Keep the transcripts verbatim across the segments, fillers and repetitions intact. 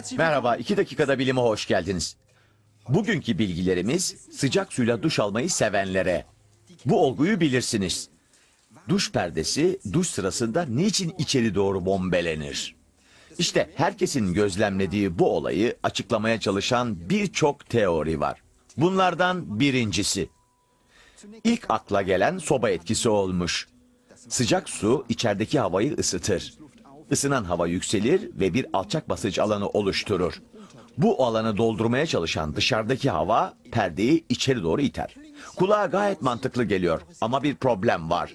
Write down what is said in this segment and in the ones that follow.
Merhaba, iki dakikada bilime hoş geldiniz. Bugünkü bilgilerimiz sıcak suyla duş almayı sevenlere. Bu olguyu bilirsiniz. Duş perdesi duş sırasında niçin içeri doğru bombelenir? İşte herkesin gözlemlediği bu olayı açıklamaya çalışan birçok teori var. Bunlardan birincisi. İlk akla gelen soba etkisi olmuş. Sıcak su içerideki havayı ısıtır. Isınan hava yükselir ve bir alçak basınç alanı oluşturur. Bu alanı doldurmaya çalışan dışarıdaki hava perdeyi içeri doğru iter. Kulağa gayet mantıklı geliyor ama bir problem var.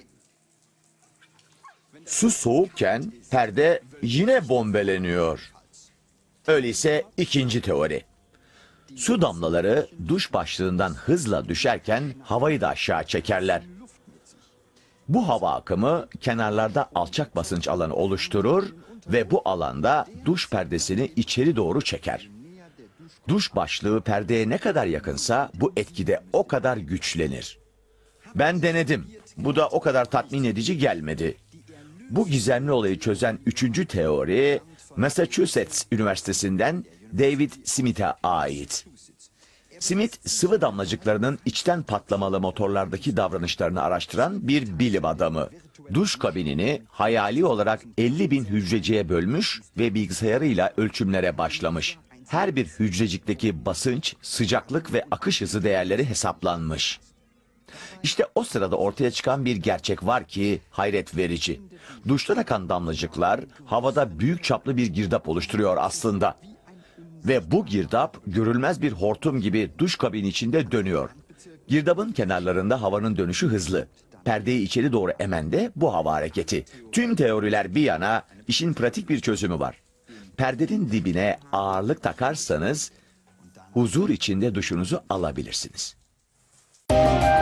Su soğukken perde yine bombeleniyor. Öyleyse ikinci teori. Su damlaları duş başlığından hızla düşerken havayı da aşağı çekerler. Bu hava akımı kenarlarda alçak basınç alanı oluşturur ve bu alanda duş perdesini içeri doğru çeker. Duş başlığı perdeye ne kadar yakınsa bu etkide o kadar güçlenir. Ben denedim. Bu da o kadar tatmin edici gelmedi. Bu gizemli olayı çözen üçüncü teori Massachusetts Üniversitesi'nden David Smith'e ait. Smith, sıvı damlacıklarının içten patlamalı motorlardaki davranışlarını araştıran bir bilim adamı. Duş kabinini hayali olarak elli bin hücreciye bölmüş ve bilgisayarıyla ölçümlere başlamış. Her bir hücrecikteki basınç, sıcaklık ve akış hızı değerleri hesaplanmış. İşte o sırada ortaya çıkan bir gerçek var ki hayret verici. Duştan akan damlacıklar havada büyük çaplı bir girdap oluşturuyor aslında. Ve bu girdap görülmez bir hortum gibi duş kabini içinde dönüyor. Girdabın kenarlarında havanın dönüşü hızlı. Perdeyi içeri doğru emen de bu hava hareketi. Tüm teoriler bir yana işin pratik bir çözümü var. Perdenin dibine ağırlık takarsanız huzur içinde duşunuzu alabilirsiniz.